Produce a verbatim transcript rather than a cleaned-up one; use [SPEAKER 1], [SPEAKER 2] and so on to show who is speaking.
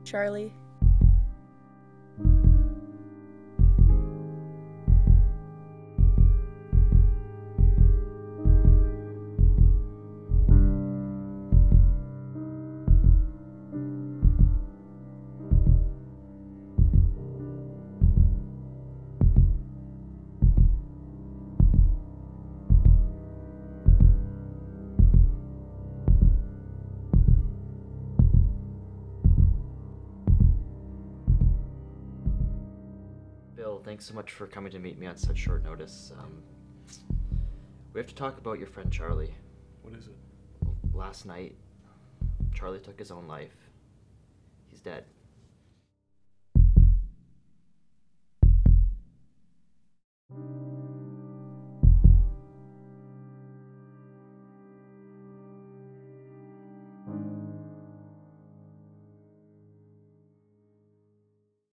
[SPEAKER 1] Charlie.
[SPEAKER 2] Bill, thanks so much for coming to meet me on such short notice. Um, we have to talk about your friend Charlie.
[SPEAKER 3] What is it?
[SPEAKER 2] Last night, Charlie took his own life. He's dead.